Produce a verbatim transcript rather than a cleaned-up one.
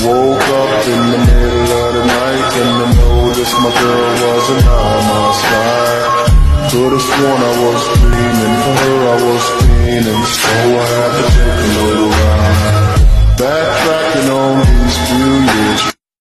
woke up in the middle of the night and I noticed my girl wasn't by my side. Could've sworn I was dreaming, for her I was fiending, so I had to